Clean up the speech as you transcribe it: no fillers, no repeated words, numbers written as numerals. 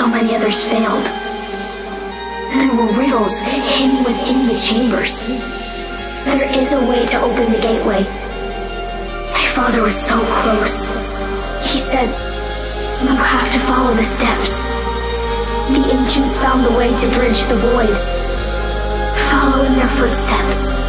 so many others failed. There were riddles hidden within the chambers. There is a way to open the gateway. My father was so close. He said, "You have to follow the steps." The ancients found the way to bridge the void. Follow in their footsteps.